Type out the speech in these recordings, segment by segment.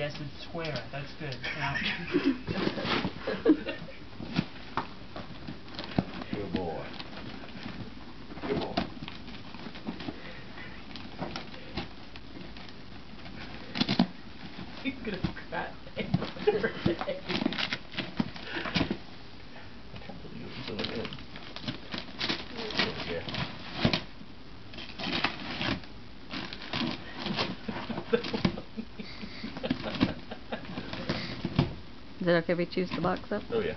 Yes, it's square. That's good. Now. Good boy. Good boy. He's gonna cry every day. Is it okay if we choose the box up? Oh yeah.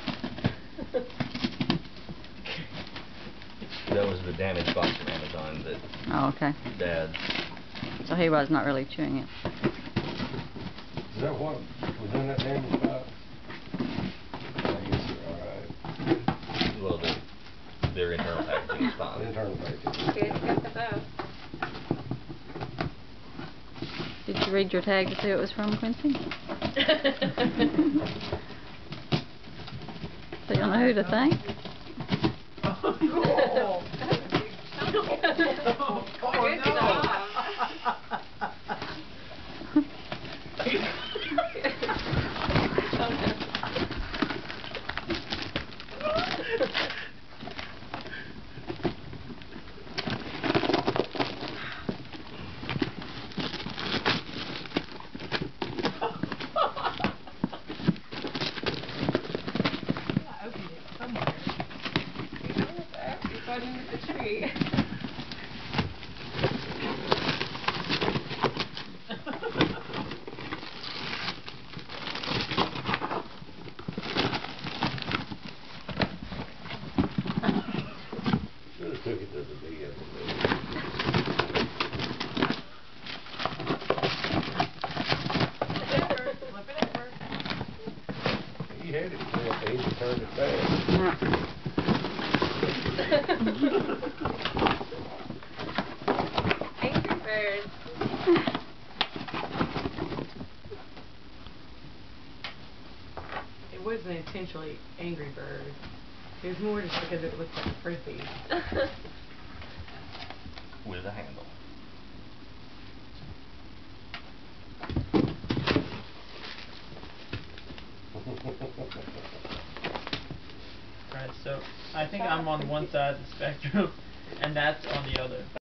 That was the damaged box from Amazon that Oh, okay. Dad. So he was not really chewing it. Is that what was in that damaged box? I guess you're alright. Well, their internal packaging is fine. Internal packaging. Good, got the bow. Did you read your tag to see who it was from, Quincy? So you'll know who to thank? Oh, Good job. I opened it somewhere. You know that. It's underneath the tree. Should have took it to the DA. Flip it over. He had it flipped, he just turned it back. Angry birds. It wasn't intentionally Angry Bird. It was more just because it looked like a Frisbee. With a handle. Alright, so I think I'm on one side of the spectrum, and that's on the other.